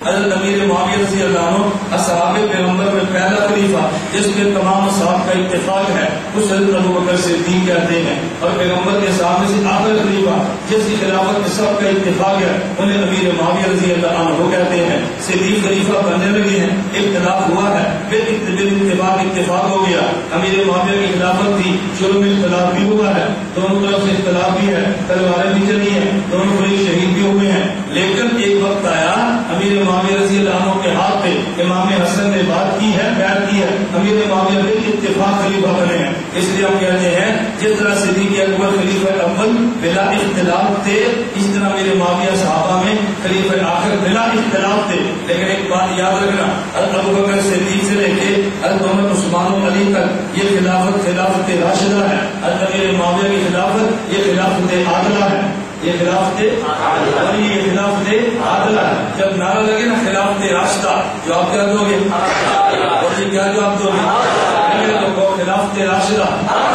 حضرت امیر معاویہ رضی اللہ عنہ اصحاب پیغمبر میں پہلا خلیفہ جس میں تمام اصحاب کا اتفاق ہے اس حضرت ابوبکر صدیق کہتے ہیں، اور پیغمبر کے سامنے سے آخر خلیفہ جس کی خلافت میں سب کا اتفاق ہے انہیں امیر معاویہ رضی اللہ عنہ کہتے ہیں۔ صدیق خلیفہ بننے لگے ہیں، اختلاف ہوا ہے، پھر اتفاق ہو گیا۔ امیر معاویہ کی خلافت تھی، شروع میں اختلاف بھی ہوا ہے، دونوں طرف سے اختلاف بھی ہے، تلواریں بھی چلی ہیں، دونوں فریق شہید بھی ہوئے ہیں، لیکن ایک وقت آیا امیر معاویہ رضی اللہ عنہ کے ہاتھ پہ امام حسن نے بات کی ہے، بیعت کی ہے، امیر معاویہ بل اتفاق خلیفہ بنے ہیں۔ اس لیے ہم کہتے ہیں جس طرح صدیق اکبر خلیفہ اول بلا اختلاف تھے، اس طرح امیر معاویہ صحابہ میں خلیفہ آخر بلا اختلاف تھے۔ لیکن ایک بات یاد رکھنا، حضرت ابوبکر صدیق سے لے کے حضرت عمر عثمان و علی تک یہ خلافت راشدہ ہے، حضرت امیر معاویہ کی خلافت یہ خلافت عادلہ ہے، یہ خلافت اور یہ خلافت عادلہ ہے۔ جب نعرہ لگے نا خلافت راشدہ، جو آپ کیا دو گے اور یہ کیا جواب دو گے تو خلافت راشدہ۔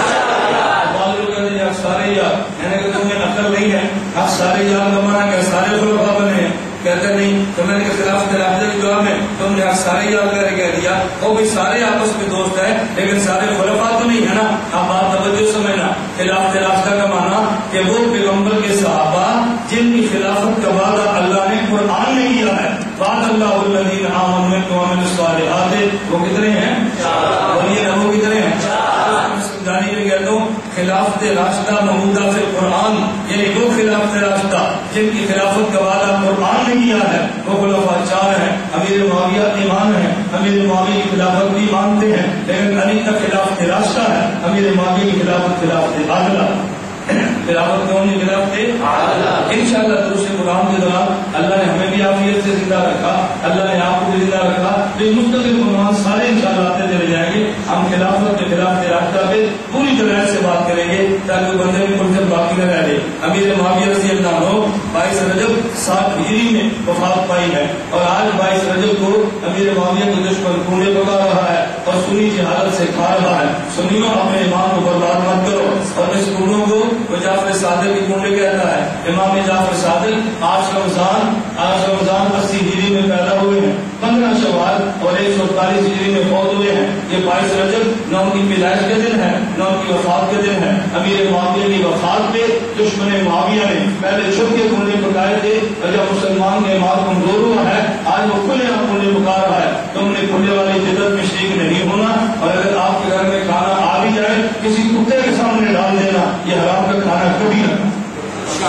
سارے یار میں نے کہا تمہیں عقل نہیں ہے، آپ سارے یار زمانہ کیا سارے خلفاء بنے ہیں؟ کہتے نہیں، تو میں نے کہا خلافت راشدہ کے جواب میں تم نے سارے یار کر کہہ دیا، وہ بھی سارے آپس میں دوست ہیں لیکن سارے خلفاء تو نہیں ہے نا۔ آپ بات توجہ سمجھنا، خلافت راشدہ کا معنی کہ وہ پیغمبر کے صحابہ جن کی خلافت کا وعدہ اللہ نے قرآن میں کیا ہے، وعد اللہ الذین آمنوا منکم وعملوا الصالحات، وہ کتنے ہیں؟ بولیے نا، وہ کتنے ہیں؟ سمجھانے میں کہتا ہوں خلافت راشدہ محمودہ فی القرآن، یعنی وہ خلافت راشدہ جن کی خلافت کا وعدہ قرآن نے کیا ہے وہ خلفاء چار ہیں۔ امیر معاویہ ایمان ہے، امیر معاویہ کی خلافت بھی مانتے ہیں، لیکن علی کا خلافت راشدہ ہے، امیر معاویہ کی خلافت عادلہ۔ خلافت کون کی خلافت عادلہ؟ انشاءاللہ دوسرے پروگرام کے دوران اللہ نے ہمیں بھی عافیت سے زندہ رکھا، اللہ نے آپ کو بھی زندہ رکھا، تو مستقل عنوان سارے انشاءاللہ آتے چلے جائیں گے۔ ہم خلافت کے خلافت راشدہ پہ پوری طرح سے بات کریں گے تاکہ بندے میں فرصت باقی نہ رہ جائے۔ امیر معاویہ رضی اللہ عنہ 22 رجب 7 ہجری میں وفات پائی ہے، اور آج 22 رجب کو امیر معاویہ کے دشمن کوڑے پکا رہا ہے اور سنی جہالت سے کھا رہا ہے۔ سنیوں اپنے ایمان کو برباد مت کرو، اور اس کنڈوں کو وہ جعفر صادق کی کنڈے کہتا ہے۔ امام جعفر صادق آج رمضان 80 ہجری میں پیدا ہوئے ہیں، 15 شوال اور 148 ہجری میں فوت ہوئے ہیں۔ یہ 22 رجب نہ ان کی پیدائش کے دن ہے نہ ان کی وفات کے دن ہے۔ امیر معاویہ کی وفات پہ دشمن معاویہ نے پہلے چھپ کے کنڈے پکائے تھے، اور جب مسلمان کا ایمان کمزور ہوا ہے آج وہ کھلے ہم کنڈے پکا رہا ہے۔ تم نے کنڈے والی جدت میں شریک نہیں ہونا، اور اگر آپ کے گھر میں کھانا آ بھی جائے کسی کتے کے سامنے ڈال دینا، یہ حرام کا کھانا کبھی نہ اس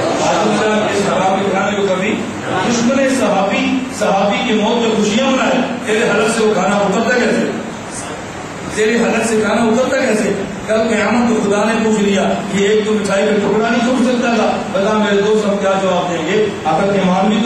حرام کے کھانے کو کبھی۔ دشمن صحابی کی موت میں خوشیاں منائے، تیرے حلق سے وہ کھانا اترتا کیسے؟ تیرے حلق سے کھانا اترتا کیسے؟ کل قیامت تو خدا نے پوچھ لیا کہ ایک تو مٹھائی کا ٹکڑا نہیں چھوڑ سکتا تھا، بتا میرے دوست ہم کیا جواب دیں گے؟ اگر ایمان بھی